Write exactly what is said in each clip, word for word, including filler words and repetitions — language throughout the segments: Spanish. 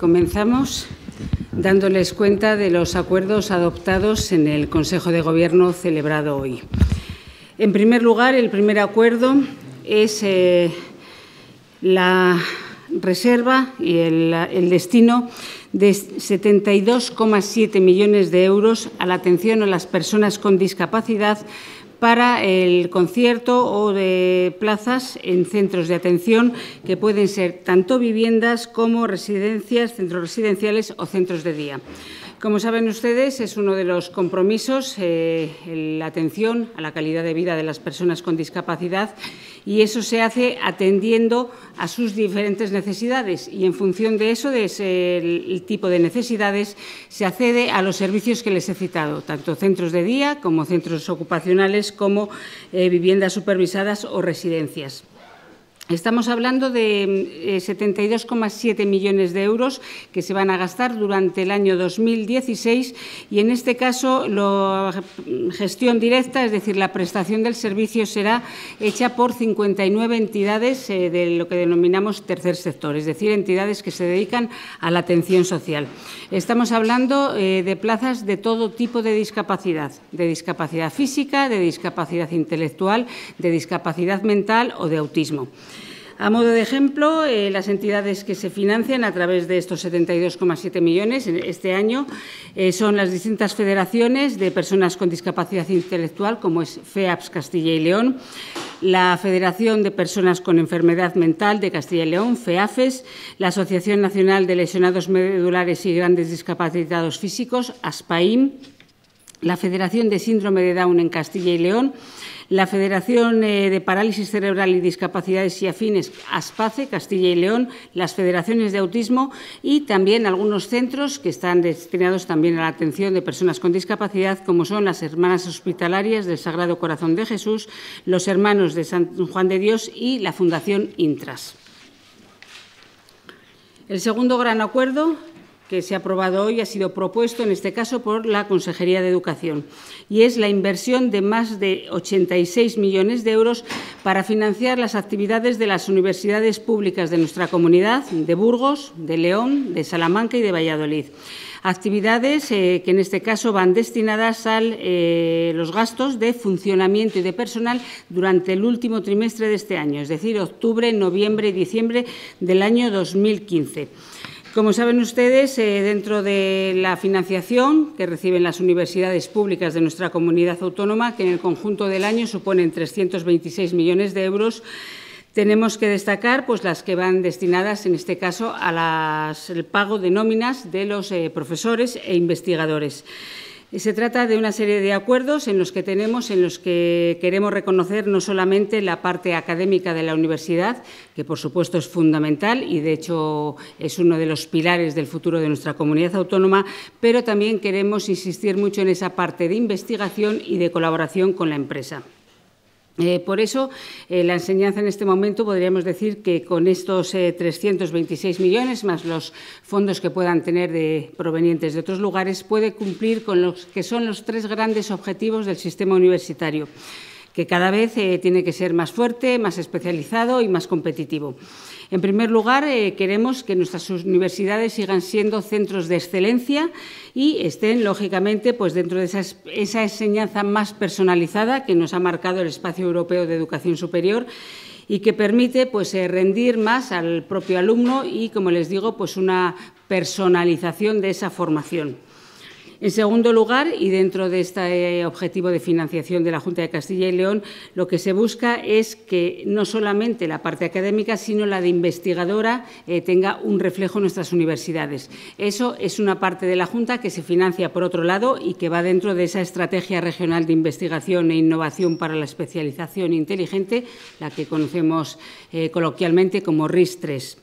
Comenzamos dándoles cuenta de los acuerdos adoptados en el Consejo de Gobierno celebrado hoy. En primer lugar, el primer acuerdo es eh, la reserva y el, el destino de setenta y dos coma siete millones de euros a la atención a las personas con discapacidad para el concierto o de plazas en centros de atención que pueden ser tanto viviendas como residencias, centros residenciales o centros de día. Como saben ustedes, es uno de los compromisos eh, la atención a la calidad de vida de las personas con discapacidad, y eso se hace atendiendo a sus diferentes necesidades, y en función de eso, de ese el tipo de necesidades, se accede a los servicios que les he citado, tanto centros de día como centros ocupacionales, como eh, viviendas supervisadas o residencias. Estamos hablando de setenta y dos coma siete millones de euros que se van a gastar durante el año dos mil dieciséis, y en este caso la gestión directa, es decir, la prestación del servicio, será hecha por cincuenta y nueve entidades eh, de lo que denominamos tercer sector, es decir, entidades que se dedican a la atención social. Estamos hablando eh, de plazas de todo tipo de discapacidad, de discapacidad física, de discapacidad intelectual, de discapacidad mental o de autismo. A modo de ejemplo, eh, las entidades que se financian a través de estos setenta y dos coma siete millones este año eh, son las distintas federaciones de personas con discapacidad intelectual, como es FEAPS Castilla y León, la Federación de Personas con Enfermedad Mental de Castilla y León, FEAFES, la Asociación Nacional de Lesionados Medulares y Grandes Discapacitados Físicos, ASPAIM, la Federación de Síndrome de Down en Castilla y León, la Federación de Parálisis Cerebral y Discapacidades y Afines, ASPACE, Castilla y León, las federaciones de autismo y también algunos centros que están destinados también a la atención de personas con discapacidad, como son las Hermanas Hospitalarias del Sagrado Corazón de Jesús, los Hermanos de San Juan de Dios y la Fundación Intras. El segundo gran acuerdo que se ha aprobado hoy ha sido propuesto, en este caso, por la Consejería de Educación, y es la inversión de más de ochenta y seis millones de euros para financiar las actividades de las universidades públicas de nuestra comunidad, de Burgos, de León, de Salamanca y de Valladolid. Actividades eh, que en este caso van destinadas a eh, los gastos de funcionamiento y de personal durante el último trimestre de este año, es decir, octubre, noviembre y diciembre del año dos mil quince. Como saben ustedes, eh, dentro de la financiación que reciben las universidades públicas de nuestra comunidad autónoma, que en el conjunto del año suponen trescientos veintiséis millones de euros, tenemos que destacar pues, las que van destinadas, en este caso, al pago de nóminas de los eh, profesores e investigadores. Se trata de una serie de acuerdos en los que tenemos, en los que queremos reconocer no solamente la parte académica de la universidad, que por supuesto es fundamental y de hecho es uno de los pilares del futuro de nuestra comunidad autónoma, pero también queremos insistir mucho en esa parte de investigación y de colaboración con la empresa. Eh, por eso, eh, la enseñanza en este momento podríamos decir que con estos eh, trescientos veintiséis millones, más los fondos que puedan tener de, provenientes de otros lugares, puede cumplir con los que son los tres grandes objetivos del sistema universitario, que cada vez eh, tiene que ser más fuerte, más especializado y más competitivo. En primer lugar, eh, queremos que nuestras universidades sigan siendo centros de excelencia y estén, lógicamente, pues dentro de esa, esa enseñanza más personalizada que nos ha marcado el Espacio Europeo de Educación Superior y que permite pues, eh, rendir más al propio alumno y, como les digo, pues una personalización de esa formación. En segundo lugar, y dentro de este objetivo de financiación de la Junta de Castilla y León, lo que se busca es que no solamente la parte académica, sino la de investigadora eh, tenga un reflejo en nuestras universidades. Eso es una parte de la Junta que se financia por otro lado y que va dentro de esa estrategia regional de investigación e innovación para la especialización inteligente, la que conocemos eh, coloquialmente como R I S tres.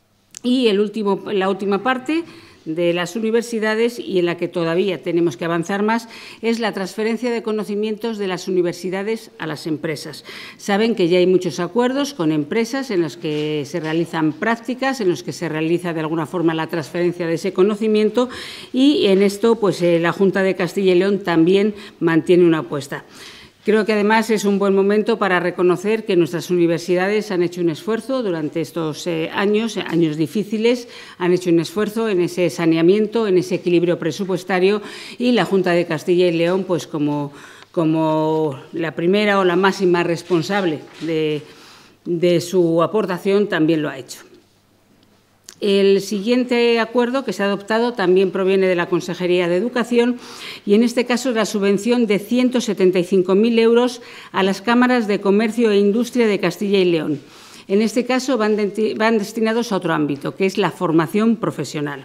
Y el último, la última parte de las universidades, y en la que todavía tenemos que avanzar más, es la transferencia de conocimientos de las universidades a las empresas. Saben que ya hay muchos acuerdos con empresas en los que se realizan prácticas, en los que se realiza de alguna forma la transferencia de ese conocimiento, y en esto pues, eh, la Junta de Castilla y León también mantiene una apuesta. Creo que, además, es un buen momento para reconocer que nuestras universidades han hecho un esfuerzo durante estos eh, años, años difíciles, han hecho un esfuerzo en ese saneamiento, en ese equilibrio presupuestario, y la Junta de Castilla y León, pues como, como la primera o la máxima responsable de, de su aportación, también lo ha hecho. El siguiente acuerdo que se ha adoptado también proviene de la Consejería de Educación y, en este caso, es la subvención de ciento setenta y cinco mil euros a las cámaras de comercio e industria de Castilla y León. En este caso, van, de, van destinados a otro ámbito, que es la formación profesional.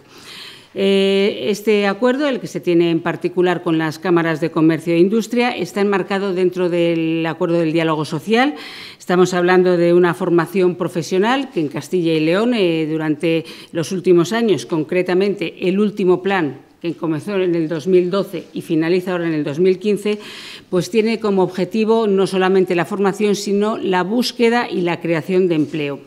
Este acuerdo, el que se tiene en particular con las cámaras de comercio e industria, está enmarcado dentro del acuerdo del diálogo social. Estamos hablando de una formación profesional que en Castilla y León, eh, durante los últimos años, concretamente el último plan, que comenzó en el dos mil doce y finaliza ahora en el dos mil quince, pues tiene como objetivo no solamente la formación, sino la búsqueda y la creación de empleo.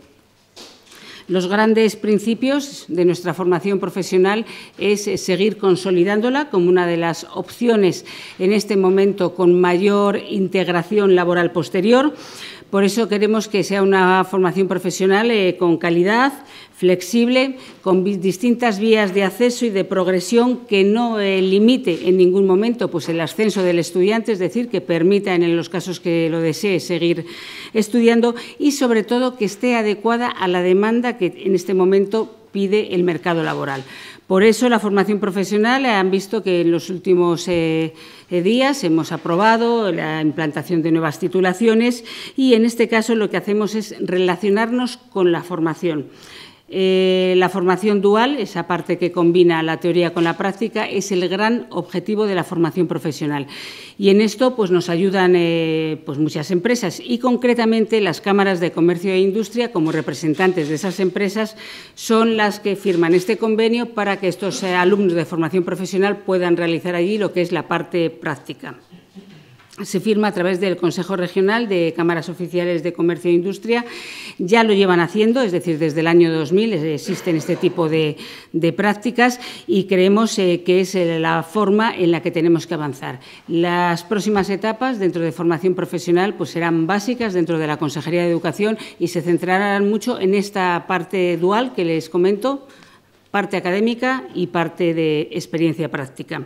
Los grandes principios de nuestra formación profesional es seguir consolidándola como una de las opciones en este momento con mayor integración laboral posterior. Por eso queremos que sea una formación profesional eh, con calidad, flexible, con distintas vías de acceso y de progresión que no eh, limite en ningún momento pues, el ascenso del estudiante, es decir, que permita, en los casos que lo desee, seguir estudiando y, sobre todo, que esté adecuada a la demanda que en este momento pide el mercado laboral. Por eso, la formación profesional, han visto que en los últimos eh, días hemos aprobado la implantación de nuevas titulaciones y, en este caso, lo que hacemos es relacionarnos con la formación. Eh, la formación dual, esa parte que combina la teoría con la práctica, es el gran objetivo de la formación profesional. Y en esto pues, nos ayudan eh, pues, muchas empresas y, concretamente, las cámaras de comercio e industria, como representantes de esas empresas, son las que firman este convenio para que estos eh, alumnos de formación profesional puedan realizar allí lo que es la parte práctica. Se firma a través del Consejo Regional de Cámaras Oficiales de Comercio e Industria. Ya lo llevan haciendo, es decir, desde el año dos mil existen este tipo de, de prácticas y creemos eh, que es la forma en la que tenemos que avanzar. Las próximas etapas dentro de formación profesional pues, serán básicas dentro de la Consejería de Educación y se centrarán mucho en esta parte dual que les comento, parte académica y parte de experiencia práctica.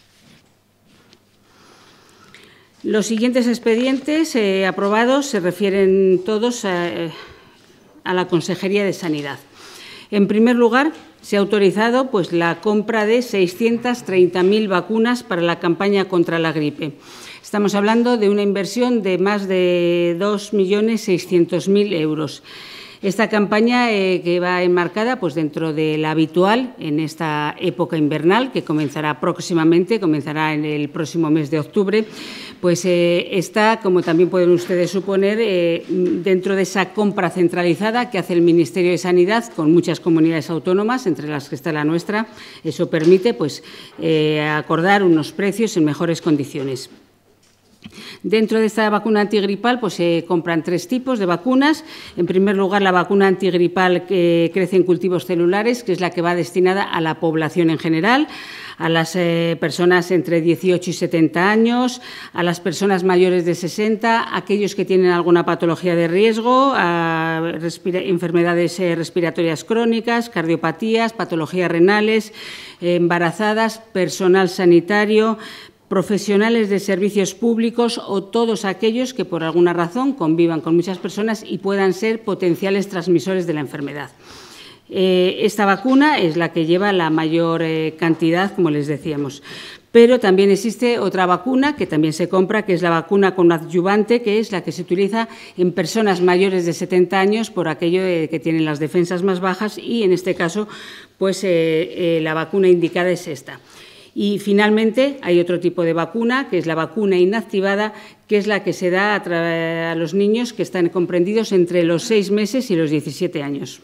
Los siguientes expedientes eh, aprobados se refieren todos a, a la Consejería de Sanidad. En primer lugar, se ha autorizado pues, la compra de seiscientas treinta mil vacunas para la campaña contra la gripe. Estamos hablando de una inversión de más de dos millones seiscientos mil euros. Esta campaña eh, que va enmarcada pues, dentro de la habitual en esta época invernal, que comenzará próximamente, comenzará en el próximo mes de octubre, pues eh, está, como también pueden ustedes suponer, eh, dentro de esa compra centralizada que hace el Ministerio de Sanidad con muchas comunidades autónomas, entre las que está la nuestra. Eso permite pues, eh, acordar unos precios en mejores condiciones. Dentro de esta vacuna antigripal pues, se compran tres tipos de vacunas. En primer lugar, la vacuna antigripal que crece en cultivos celulares, que es la que va destinada a la población en general, a las eh, personas entre dieciocho y setenta años, a las personas mayores de sesenta, a aquellos que tienen alguna patología de riesgo, a enfermedades eh, respiratorias crónicas, cardiopatías, patologías renales, eh, embarazadas, personal sanitario, profesionales de servicios públicos o todos aquellos que por alguna razón convivan con muchas personas y puedan ser potenciales transmisores de la enfermedad. Eh, esta vacuna es la que lleva la mayor eh, cantidad, como les decíamos. Pero también existe otra vacuna que también se compra, que es la vacuna con adyuvante, que es la que se utiliza en personas mayores de setenta años por aquello de que tienen las defensas más bajas y, en este caso, pues eh, eh, la vacuna indicada es esta. Y, finalmente, hay otro tipo de vacuna, que es la vacuna inactivada, que es la que se da a, a los niños que están comprendidos entre los seis meses y los diecisiete años.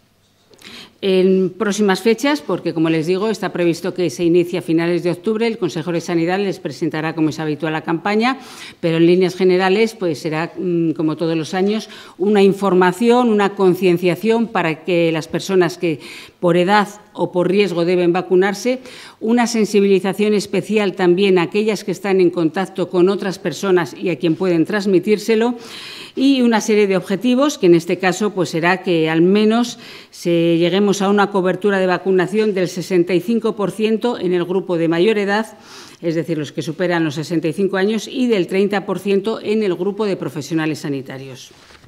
En próximas fechas, porque, como les digo, está previsto que se inicie a finales de octubre, el Consejo de Sanidad les presentará, como es habitual, la campaña, pero en líneas generales pues será, como todos los años, una información, una concienciación para que las personas que por edad o por riesgo deben vacunarse, una sensibilización especial también a aquellas que están en contacto con otras personas y a quien pueden transmitírselo, y una serie de objetivos que en este caso pues será que al menos se lleguemos a una cobertura de vacunación del sesenta y cinco por ciento en el grupo de mayor edad, es decir, los que superan los sesenta y cinco años, y del treinta por ciento en el grupo de profesionales sanitarios.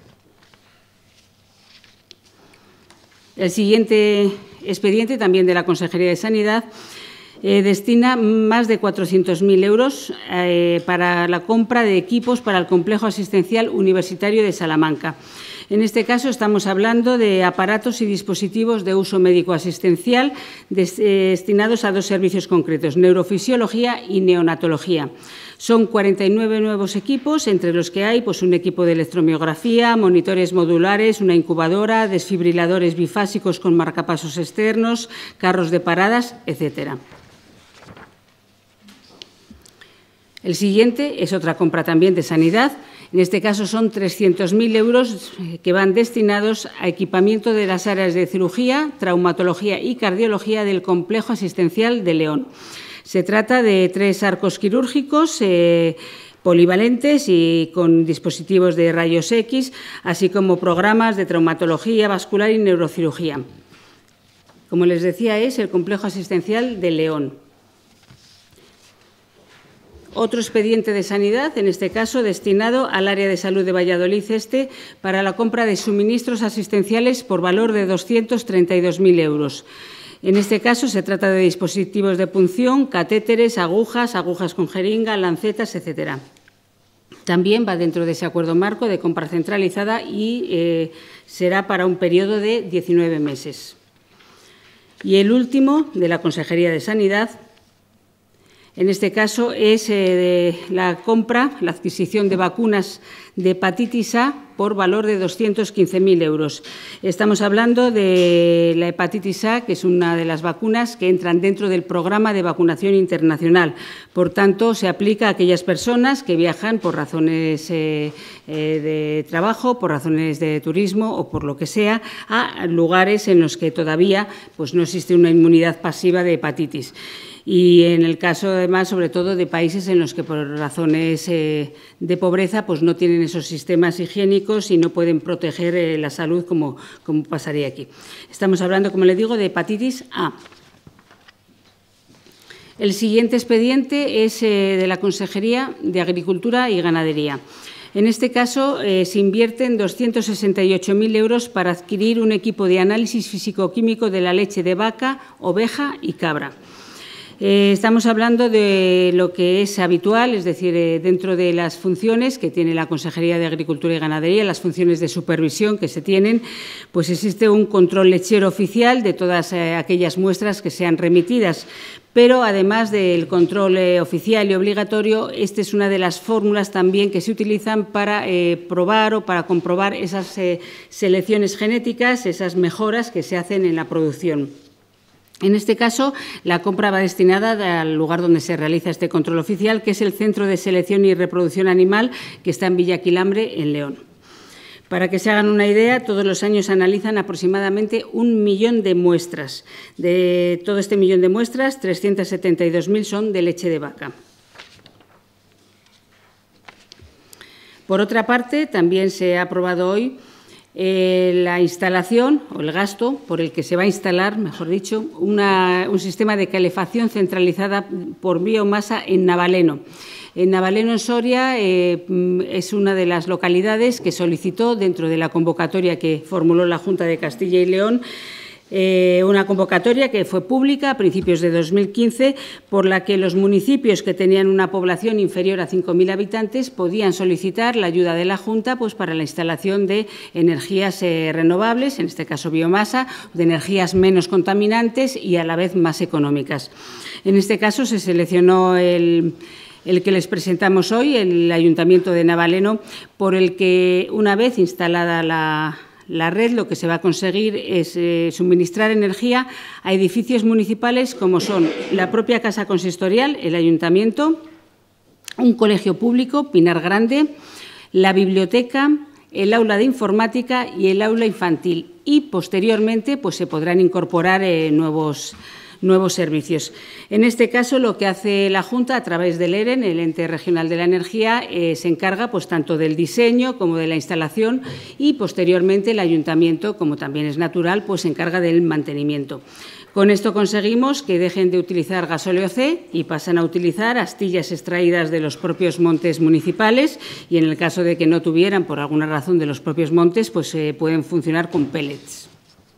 El siguiente expediente, también de la Consejería de Sanidad, eh, destina más de cuatrocientos mil euros eh, para la compra de equipos para el Complejo Asistencial Universitario de Salamanca. En este caso estamos hablando de aparatos y dispositivos de uso médico-asistencial des, eh, destinados a dos servicios concretos, neurofisiología y neonatología. Son cuarenta y nueve nuevos equipos, entre los que hay pues, un equipo de electromiografía, monitores modulares, una incubadora, desfibriladores bifásicos con marcapasos externos, carros de paradas, etcétera. El siguiente es otra compra también de sanidad. En este caso son trescientos mil euros que van destinados a equipamiento de las áreas de cirugía, traumatología y cardiología del Complejo Asistencial de León. Se trata de tres arcos quirúrgicos eh, polivalentes y con dispositivos de rayos X, así como programas de traumatología vascular y neurocirugía. Como les decía, es el Complejo Asistencial de León. Otro expediente de sanidad, en este caso destinado al área de salud de Valladolid Este, para la compra de suministros asistenciales por valor de doscientos treinta y dos mil euros. En este caso se trata de dispositivos de punción, catéteres, agujas, agujas con jeringa, lancetas, etcétera. También va dentro de ese acuerdo marco de compra centralizada y eh, será para un periodo de diecinueve meses. Y el último, de la Consejería de Sanidad, en este caso es eh, de la compra, la adquisición de vacunas de hepatitis A por valor de doscientos quince mil euros. Estamos hablando de la hepatitis A, que es una de las vacunas que entran dentro del programa de vacunación internacional. Por tanto, se aplica a aquellas personas que viajan por razones eh, eh, de trabajo, por razones de turismo o por lo que sea, a lugares en los que todavía pues, no existe una inmunidad pasiva de hepatitis. Y en el caso, además, sobre todo de países en los que por razones eh, de pobreza pues no tienen esos sistemas higiénicos y no pueden proteger eh, la salud como, como pasaría aquí. Estamos hablando, como le digo, de hepatitis A. El siguiente expediente es eh, de la Consejería de Agricultura y Ganadería. En este caso, eh, se invierten doscientos sesenta y ocho mil euros para adquirir un equipo de análisis físico-químico de la leche de vaca, oveja y cabra. Eh, estamos hablando de lo que es habitual, es decir, eh, dentro de las funciones que tiene la Consejería de Agricultura y Ganadería, las funciones de supervisión que se tienen, pues existe un control lechero oficial de todas eh, aquellas muestras que sean remitidas. Pero, además del control eh, oficial y obligatorio, esta es una de las fórmulas también que se utilizan para eh, probar o para comprobar esas eh, selecciones genéticas, esas mejoras que se hacen en la producción. En este caso, la compra va destinada al lugar donde se realiza este control oficial, que es el Centro de Selección y Reproducción Animal, que está en Villaquilambre, en León. Para que se hagan una idea, todos los años analizan aproximadamente un millón de muestras. De todo este millón de muestras, trescientos setenta y dos mil son de leche de vaca. Por otra parte, también se ha aprobado hoy Eh, la instalación o el gasto por el que se va a instalar, mejor dicho, una, un sistema de calefacción centralizada por biomasa en Navaleno. En Navaleno, en Soria, eh, es una de las localidades que solicitó, dentro de la convocatoria que formuló la Junta de Castilla y León, Eh, una convocatoria que fue pública a principios de dos mil quince, por la que los municipios que tenían una población inferior a cinco mil habitantes podían solicitar la ayuda de la Junta pues, para la instalación de energías eh, renovables, en este caso biomasa, de energías menos contaminantes y a la vez más económicas. En este caso se seleccionó el el que les presentamos hoy, el Ayuntamiento de Navaleno, por el que, una vez instalada la La red, lo que se va a conseguir es eh, suministrar energía a edificios municipales como son la propia Casa Consistorial, el Ayuntamiento, un colegio público, Pinar Grande, la biblioteca, el aula de informática y el aula infantil, y posteriormente pues, se podrán incorporar eh, nuevos nuevos servicios. En este caso, lo que hace la Junta a través del EREN, el Ente Regional de la Energía, eh, se encarga pues, tanto del diseño como de la instalación y, posteriormente, el Ayuntamiento, como también es natural, pues, se encarga del mantenimiento. Con esto conseguimos que dejen de utilizar gasóleo C y pasan a utilizar astillas extraídas de los propios montes municipales y, en el caso de que no tuvieran, por alguna razón, de los propios montes, pues eh, pueden funcionar con pellets.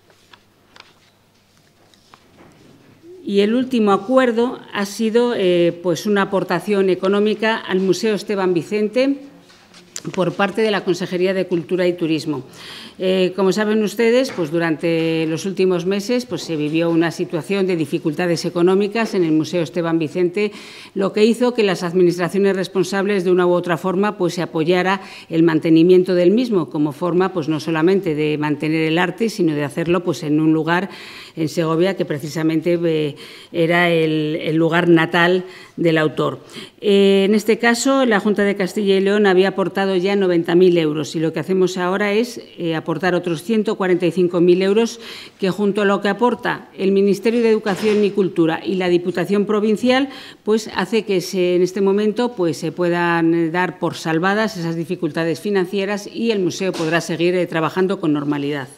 Y el último acuerdo ha sido eh, pues una aportación económica al Museo Esteban Vicente por parte de la Consejería de Cultura y Turismo. Eh, como saben ustedes, pues durante los últimos meses pues, se vivió una situación de dificultades económicas en el Museo Esteban Vicente, lo que hizo que las administraciones responsables de una u otra forma pues, se apoyara el mantenimiento del mismo, como forma pues, no solamente de mantener el arte, sino de hacerlo pues, en un lugar en Segovia que precisamente eh, era el, el lugar natal del autor. Eh, en este caso, la Junta de Castilla y León había aportado ya noventa mil euros y lo que hacemos ahora es eh, aportar otros ciento cuarenta y cinco mil euros que, junto a lo que aporta el Ministerio de Educación y Cultura y la Diputación Provincial, pues hace que se, en este momento pues, se puedan dar por salvadas esas dificultades financieras y el museo podrá seguir eh, trabajando con normalidad.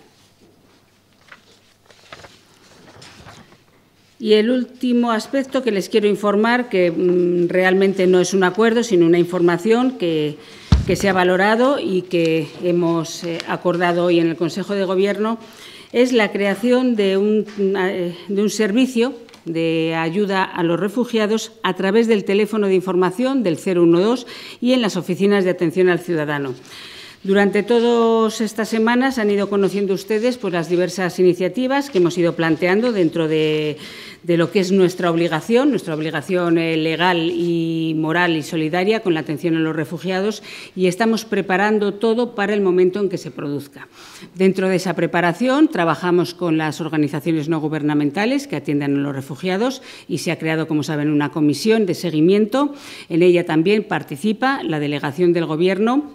Y el último aspecto que les quiero informar, que mmm, realmente no es un acuerdo, sino una información que, que se ha valorado y que hemos eh, acordado hoy en el Consejo de Gobierno, es la creación de un, eh, de un servicio de ayuda a los refugiados a través del teléfono de información del cero uno dos y en las oficinas de atención al ciudadano. Durante todas estas semanas han ido conociendo ustedes pues, las diversas iniciativas que hemos ido planteando dentro de, de lo que es nuestra obligación, nuestra obligación eh, legal y moral y solidaria con la atención a los refugiados, y estamos preparando todo para el momento en que se produzca. Dentro de esa preparación trabajamos con las organizaciones no gubernamentales que atienden a los refugiados y se ha creado, como saben, una comisión de seguimiento. En ella también participa la delegación del Gobierno.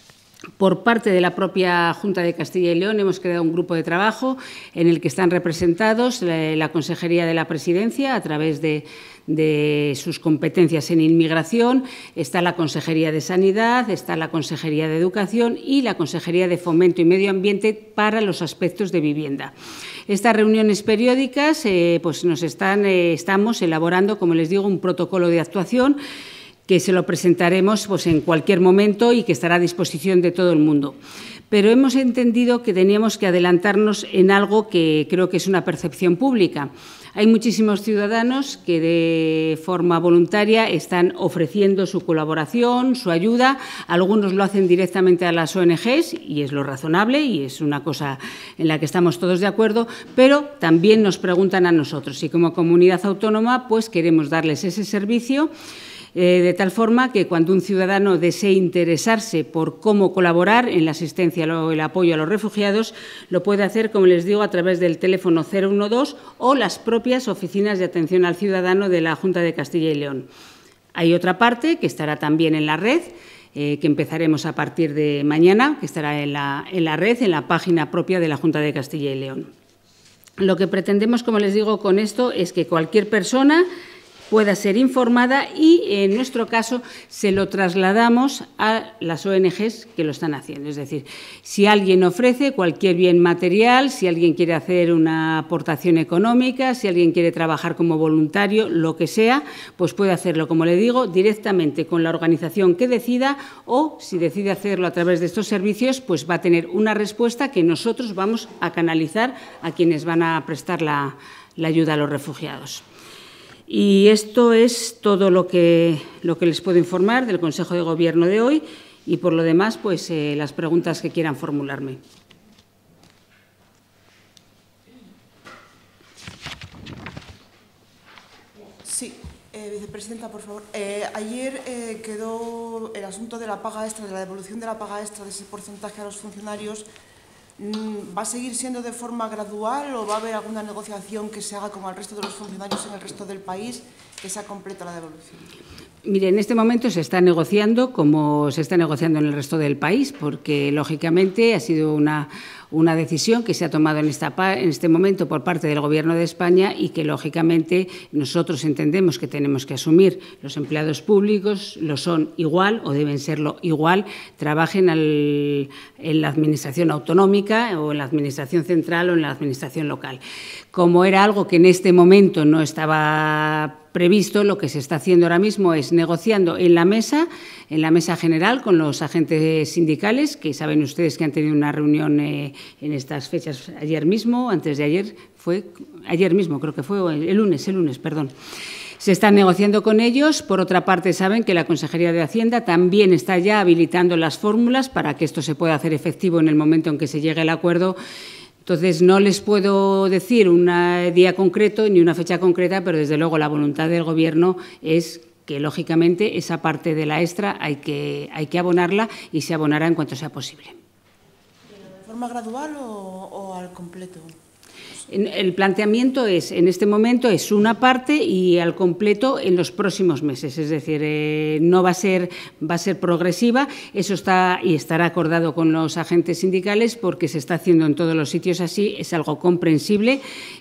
Por parte de la propia Junta de Castilla y León hemos creado un grupo de trabajo en el que están representados la, la Consejería de la Presidencia a través de, de sus competencias en inmigración, está la Consejería de Sanidad, está la Consejería de Educación y la Consejería de Fomento y Medio Ambiente para los aspectos de vivienda. Estas reuniones periódicas eh, pues nos están, eh, estamos elaborando, como les digo, un protocolo de actuación que se lo presentaremos pues, en cualquier momento y que estará a disposición de todo el mundo. Pero hemos entendido que teníamos que adelantarnos en algo que creo que es una percepción pública. Hay muchísimos ciudadanos que de forma voluntaria están ofreciendo su colaboración, su ayuda. Algunos lo hacen directamente a las O N Ges y es lo razonable y es una cosa en la que estamos todos de acuerdo, pero también nos preguntan a nosotros y como comunidad autónoma pues queremos darles ese servicio. Eh, de tal forma que cuando un ciudadano desee interesarse por cómo colaborar en la asistencia o el apoyo a los refugiados, lo puede hacer, como les digo, a través del teléfono cero uno dos o las propias oficinas de atención al ciudadano de la Junta de Castilla y León. Hay otra parte que estará también en la red, eh, que empezaremos a partir de mañana, que estará en la, en la red, en la página propia de la Junta de Castilla y León. Lo que pretendemos, como les digo, con esto es que cualquier persona pueda ser informada y, en nuestro caso, se lo trasladamos a las O N Ges que lo están haciendo. Es decir, si alguien ofrece cualquier bien material, si alguien quiere hacer una aportación económica, si alguien quiere trabajar como voluntario, lo que sea, pues puede hacerlo, como le digo, directamente con la organización que decida o, si decide hacerlo a través de estos servicios, pues va a tener una respuesta que nosotros vamos a canalizar a quienes van a prestar la, la ayuda a los refugiados. Y esto es todo lo que, lo que les puedo informar del Consejo de Gobierno de hoy y, por lo demás, pues eh, las preguntas que quieran formularme. Sí, eh, vicepresidenta, por favor. Eh, ayer eh, quedó el asunto de la paga extra, de la devolución de la paga extra de ese porcentaje a los funcionarios. ¿Va a seguir siendo de forma gradual o va a haber alguna negociación que se haga con el resto de los funcionarios en el resto del país que sea completa la devolución? Mire, en este momento se está negociando como se está negociando en el resto del país, porque, lógicamente, ha sido una, una decisión que se ha tomado en, esta, en este momento por parte del Gobierno de España y que, lógicamente, nosotros entendemos que tenemos que asumir. Los empleados públicos lo son igual o deben serlo igual, trabajen al, en la Administración autonómica o en la Administración central o en la Administración local. Como era algo que en este momento no estaba previsto, lo que se está haciendo ahora mismo es negociando en la mesa, en la mesa general con los agentes sindicales, que saben ustedes que han tenido una reunión eh, en estas fechas ayer mismo, antes de ayer, fue ayer mismo creo que fue, o el lunes, el lunes, perdón. Se están negociando con ellos. Por otra parte, saben que la Consejería de Hacienda también está ya habilitando las fórmulas para que esto se pueda hacer efectivo en el momento en que se llegue al acuerdo. Entonces, no les puedo decir un día concreto ni una fecha concreta, pero desde luego la voluntad del Gobierno es que, lógicamente, esa parte de la extra hay que, hay que abonarla y se abonará en cuanto sea posible. ¿De forma gradual o, o al completo? El planteamiento es, en este momento, es una parte y al completo en los próximos meses. Es decir, eh, no va a ser, va a ser progresiva. Eso está y estará acordado con los agentes sindicales porque se está haciendo en todos los sitios así. Es algo comprensible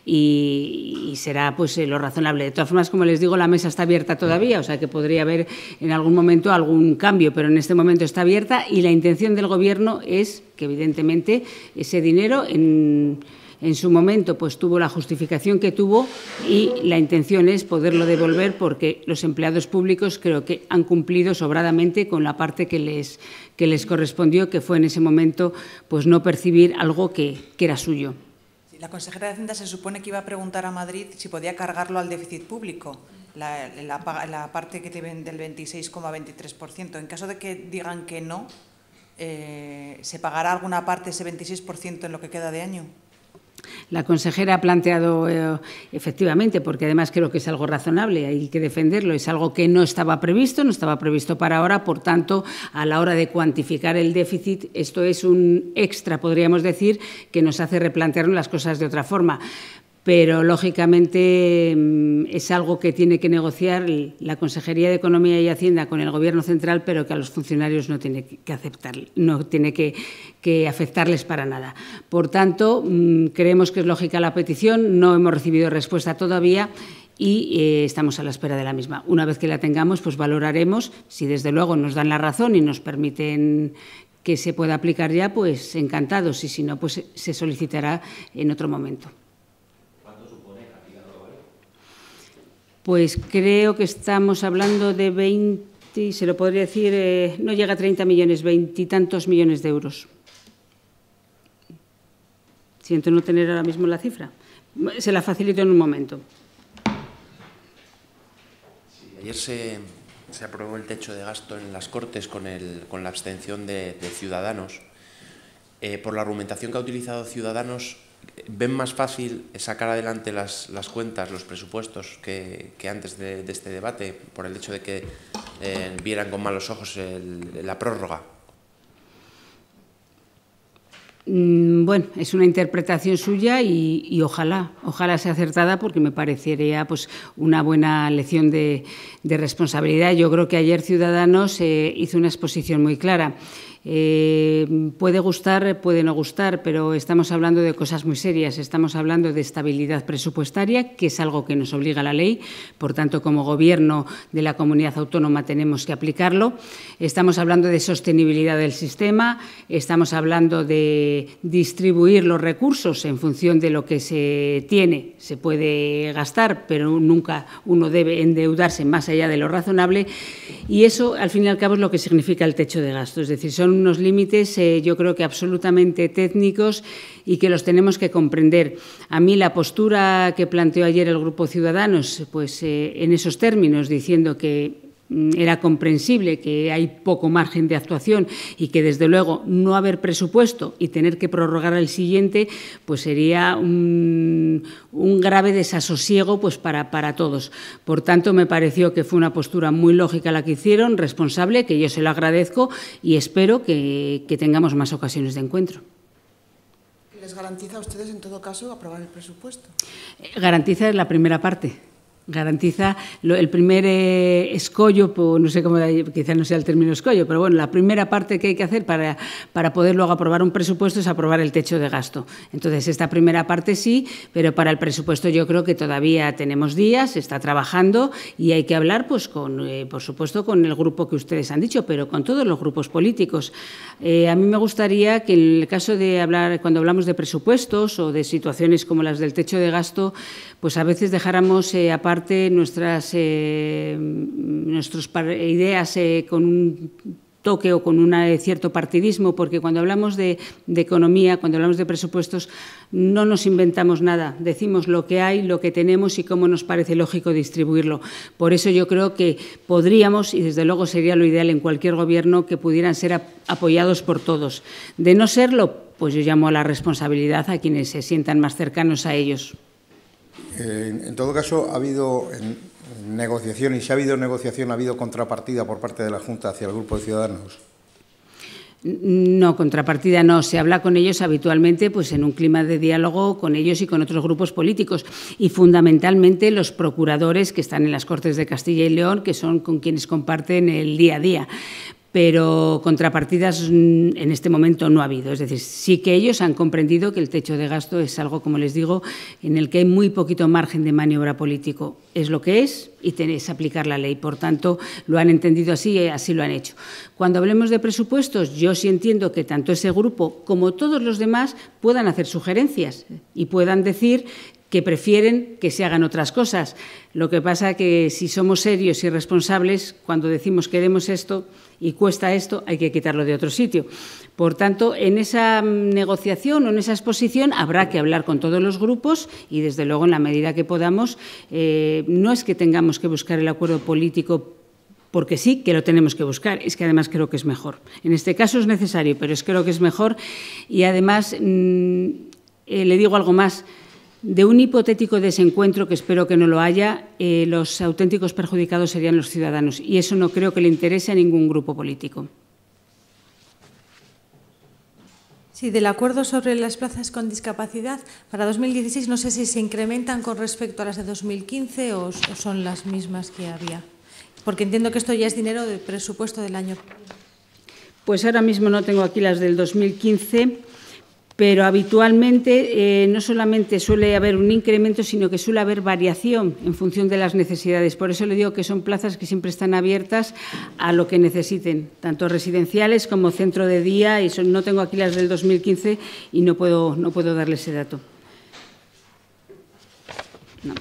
y, y será pues lo razonable. De todas formas, como les digo, la mesa está abierta todavía, o sea que podría haber en algún momento algún cambio, pero en este momento está abierta y la intención del Gobierno es que, evidentemente, ese dinero en En su momento pues tuvo la justificación que tuvo y la intención es poderlo devolver porque los empleados públicos creo que han cumplido sobradamente con la parte que les, que les correspondió, que fue en ese momento pues no percibir algo que, que era suyo. Sí, la consejera de Hacienda se supone que iba a preguntar a Madrid si podía cargarlo al déficit público, la, la, la parte que tienen del veintiséis coma veintitrés por ciento. En caso de que digan que no, eh, ¿se pagará alguna parte, ese veintiséis por ciento, en lo que queda de año? La consejera ha planteado, eh, efectivamente, porque además creo que es algo razonable, hay que defenderlo, es algo que no estaba previsto, no estaba previsto para ahora, por tanto, a la hora de cuantificar el déficit, esto es un extra, podríamos decir, que nos hace replantearnos las cosas de otra forma. Pero, lógicamente, es algo que tiene que negociar la Consejería de Economía y Hacienda con el Gobierno central, pero que a los funcionarios no tiene que aceptar, no tiene que, que afectarles para nada. Por tanto, creemos que es lógica la petición, no hemos recibido respuesta todavía y eh, estamos a la espera de la misma. Una vez que la tengamos, pues valoraremos si desde luego nos dan la razón y nos permiten que se pueda aplicar ya, pues encantados, y si no, pues se solicitará en otro momento. Pues creo que estamos hablando de veinte, se lo podría decir, eh, no llega a treinta millones, veintitantos millones de euros. Siento no tener ahora mismo la cifra. Se la facilito en un momento. Sí, ayer se, se aprobó el techo de gasto en las Cortes con, el, con la abstención de, de Ciudadanos. Eh, por la argumentación que ha utilizado Ciudadanos, ¿ven más fácil sacar adelante las, las cuentas, los presupuestos, que, que antes de, de este debate, por el hecho de que eh, vieran con malos ojos el, la prórroga? Bueno, es una interpretación suya y, y ojalá, ojalá sea acertada, porque me parecería pues, una buena lección de, de responsabilidad. Yo creo que ayer Ciudadanos eh, hizo una exposición muy clara. Eh, puede gustar, puede no gustar, pero estamos hablando de cosas muy serias. Estamos hablando de estabilidad presupuestaria, que es algo que nos obliga la ley. Por tanto, como Gobierno de la comunidad autónoma tenemos que aplicarlo. Estamos hablando de sostenibilidad del sistema. Estamos hablando de distribuir los recursos en función de lo que se tiene. Se puede gastar, pero nunca uno debe endeudarse más allá de lo razonable. Y eso, al fin y al cabo, es lo que significa el techo de gasto. Es decir, son unos límites, eh, yo creo que absolutamente técnicos y que los tenemos que comprender. A mí la postura que planteó ayer el Grupo Ciudadanos, pues eh, en esos términos, diciendo que era comprensible que hay poco margen de actuación y que, desde luego, no haber presupuesto y tener que prorrogar el siguiente, pues sería un, un grave desasosiego pues para, para todos. Por tanto, me pareció que fue una postura muy lógica la que hicieron, responsable, que yo se lo agradezco y espero que, que tengamos más ocasiones de encuentro. ¿Les garantiza a ustedes, en todo caso, aprobar el presupuesto? Garantiza la primera parte. Garantiza lo, el primer eh, escollo, pues, no sé cómo, quizás no sea el término escollo, pero bueno, la primera parte que hay que hacer para, para poder luego aprobar un presupuesto es aprobar el techo de gasto. Entonces, esta primera parte sí, pero para el presupuesto yo creo que todavía tenemos días, se está trabajando y hay que hablar, pues, con, eh, por supuesto, con el grupo que ustedes han dicho, pero con todos los grupos políticos. Eh, a mí me gustaría que en el caso de hablar, cuando hablamos de presupuestos o de situaciones como las del techo de gasto, pues a veces dejáramos eh, aparte nuestras eh, nuestras ideas eh, con un toque o con un cierto partidismo, porque cuando hablamos de, de economía, cuando hablamos de presupuestos, no nos inventamos nada, decimos lo que hay, lo que tenemos y cómo nos parece lógico distribuirlo. Por eso yo creo que podríamos, y desde luego sería lo ideal en cualquier gobierno, que pudieran ser apoyados por todos. De no serlo, pues yo llamo a la responsabilidad a quienes se sientan más cercanos a ellos. Eh, en todo caso, ha habido en, en negociación, y si ha habido negociación, ¿ha habido contrapartida por parte de la Junta hacia el Grupo de Ciudadanos? No, contrapartida no. Se habla con ellos habitualmente pues, en un clima de diálogo con ellos y con otros grupos políticos y fundamentalmente los procuradores que están en las Cortes de Castilla y León, que son con quienes comparten el día a día. Pero contrapartidas en este momento no ha habido. Es decir, sí que ellos han comprendido que el techo de gasto es algo, como les digo, en el que hay muy poquito margen de maniobra político. Es lo que es y tenéis que aplicar la ley. Por tanto, lo han entendido así y así lo han hecho. Cuando hablemos de presupuestos, yo sí entiendo que tanto ese grupo como todos los demás puedan hacer sugerencias y puedan decir que prefieren que se hagan otras cosas. Lo que pasa es que si somos serios y responsables, cuando decimos queremos esto y cuesta esto, hay que quitarlo de otro sitio. Por tanto, en esa negociación o en esa exposición habrá que hablar con todos los grupos y, desde luego, en la medida que podamos, eh, no es que tengamos que buscar el acuerdo político porque sí, que lo tenemos que buscar, es que además creo que es mejor. En este caso es necesario, pero es creo que es mejor y además mmm, eh, le digo algo más. De un hipotético desencuentro, que espero que no lo haya, eh, los auténticos perjudicados serían los ciudadanos y eso no creo que le interese a ningún grupo político. Sí, del acuerdo sobre las plazas con discapacidad, para dos mil dieciséis no sé si se incrementan con respecto a las de dos mil quince o, o son las mismas que había, porque entiendo que esto ya es dinero del presupuesto del año. Pues ahora mismo no tengo aquí las del dos mil quince, pero habitualmente eh, no solamente suele haber un incremento, sino que suele haber variación en función de las necesidades. Por eso le digo que son plazas que siempre están abiertas a lo que necesiten, tanto residenciales como centro de día. Y son, no tengo aquí las del dos mil quince y no puedo, no puedo darle ese dato. No.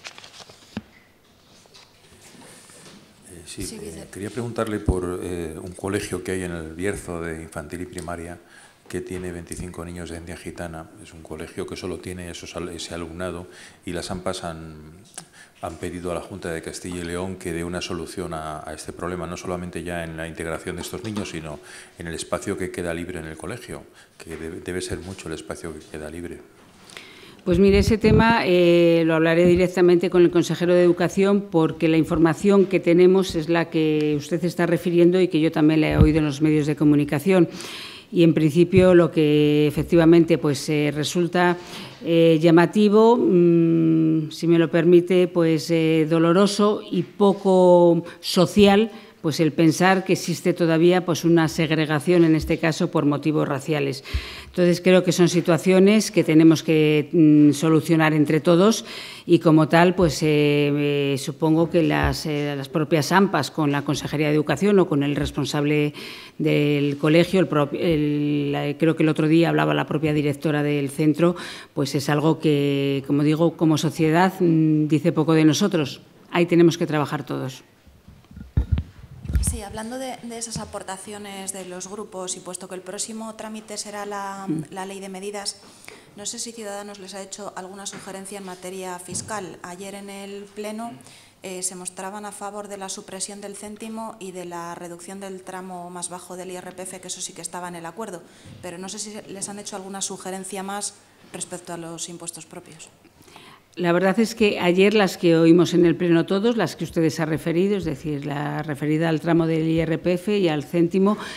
Eh, sí, eh, quería preguntarle por eh, un colegio que hay en el Bierzo de infantil y primaria, que tiene veinticinco niños de etnia gitana. Es un colegio que solo tiene esos, ese alumnado y las AMPAs han, han pedido a la Junta de Castilla y León que dé una solución a, a este problema, no solamente ya en la integración de estos niños, sino en el espacio que queda libre en el colegio, que debe, debe ser mucho el espacio que queda libre. Pues mire, ese tema eh, lo hablaré directamente con el consejero de Educación porque la información que tenemos es la que usted está refiriendo y que yo también la he oído en los medios de comunicación. Y, en principio, lo que efectivamente pues, eh, resulta eh, llamativo, mmm, si me lo permite, pues eh, doloroso y poco social, pues el pensar que existe todavía pues, una segregación, en este caso, por motivos raciales. Entonces, creo que son situaciones que tenemos que mm, solucionar entre todos y, como tal, pues eh, eh, supongo que las, eh, las propias AMPAs, con la Consejería de Educación o con el responsable del colegio, el propio, el, creo que el otro día hablaba la propia directora del centro, pues es algo que, como digo, como sociedad mm, dice poco de nosotros. Ahí tenemos que trabajar todos. Sí, hablando de, de esas aportaciones de los grupos y puesto que el próximo trámite será la, la ley de medidas, no sé si Ciudadanos les ha hecho alguna sugerencia en materia fiscal. Ayer en el Pleno eh, se mostraban a favor de la supresión del céntimo y de la reducción del tramo más bajo del I R P F, que eso sí que estaba en el acuerdo, pero no sé si les han hecho alguna sugerencia más respecto a los impuestos propios. La verdad es que ayer las que oímos en el Pleno todos, las que ustedes han referido, es decir, la referida al tramo del I R P F y al céntimo,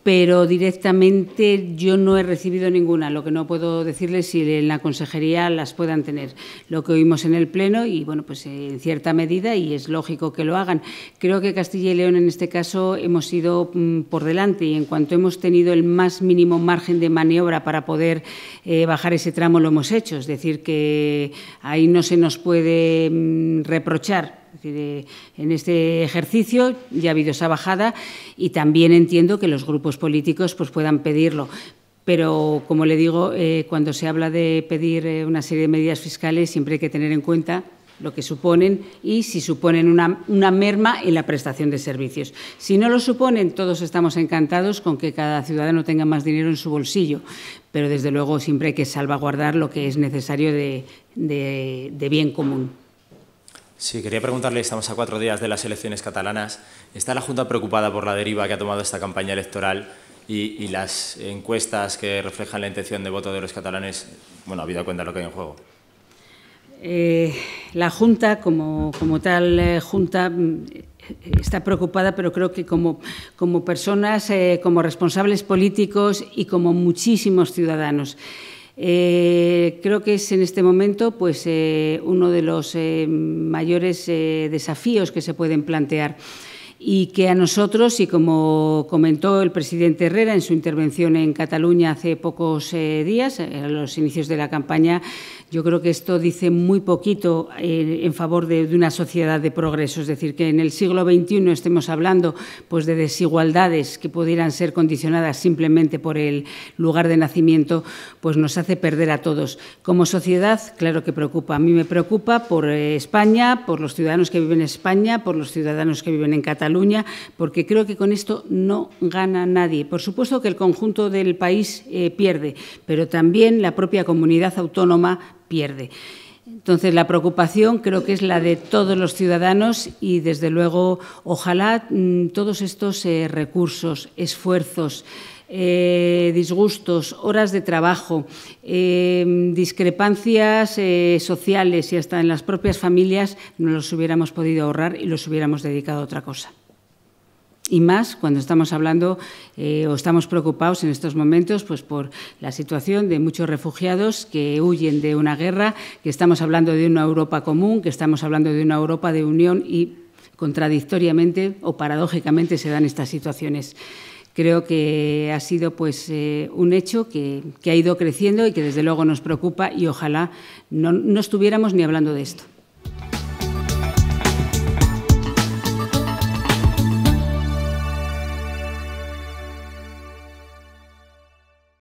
pero directamente yo no he recibido ninguna. Lo que no puedo decirles si en la consejería las puedan tener. Lo que oímos en el Pleno y, bueno, pues en cierta medida, y es lógico que lo hagan. Creo que Castilla y León en este caso hemos ido mm, por delante y en cuanto hemos tenido el más mínimo margen de maniobra para poder eh, bajar ese tramo lo hemos hecho. Es decir, que ahí no se nos puede mm, reprochar. Es decir, eh, en este ejercicio ya ha habido esa bajada y también entiendo que los grupos políticos pues, puedan pedirlo. Pero, como le digo, eh, cuando se habla de pedir eh, una serie de medidas fiscales siempre hay que tener en cuenta lo que suponen y si suponen una, una merma en la prestación de servicios. Si no lo suponen, todos estamos encantados con que cada ciudadano tenga más dinero en su bolsillo, pero desde luego siempre hay que salvaguardar lo que es necesario de, de, de bien común. Sí, quería preguntarle, estamos a cuatro días de las elecciones catalanas. ¿Está la Junta preocupada por la deriva que ha tomado esta campaña electoral y, y las encuestas que reflejan la intención de voto de los catalanes? Bueno, habida cuenta de lo que hay en juego. Eh, la Junta, como, como tal eh, Junta, está preocupada, pero creo que como, como personas, eh, como responsables políticos y como muchísimos ciudadanos. Eh, creo que es en este momento pues, eh, uno de los eh, mayores eh, desafíos que se pueden plantear y que a nosotros, y como comentó el presidente Herrera en su intervención en Cataluña hace pocos eh, días, a los inicios de la campaña, yo creo que esto dice muy poquito eh, en favor de, de una sociedad de progreso. Es decir, que en el siglo veintiuno estemos hablando pues, de desigualdades que pudieran ser condicionadas simplemente por el lugar de nacimiento, pues nos hace perder a todos. Como sociedad, claro que preocupa. A mí me preocupa por eh, España, por los ciudadanos que viven en España, por los ciudadanos que viven en Cataluña, porque creo que con esto no gana nadie. Por supuesto que el conjunto del país eh, pierde, pero también la propia comunidad autónoma pierde. Entonces, la preocupación creo que es la de todos los ciudadanos y, desde luego, ojalá mmm, todos estos eh, recursos, esfuerzos, eh, disgustos, horas de trabajo, eh, discrepancias eh, sociales y hasta en las propias familias nos los hubiéramos podido ahorrar y los hubiéramos dedicado a otra cosa. Y más cuando estamos hablando eh, o estamos preocupados en estos momentos pues, por la situación de muchos refugiados que huyen de una guerra, que estamos hablando de una Europa común, que estamos hablando de una Europa de unión y contradictoriamente o paradójicamente se dan estas situaciones. Creo que ha sido pues, eh, un hecho que, que ha ido creciendo y que desde luego nos preocupa y ojalá no, no estuviéramos ni hablando de esto.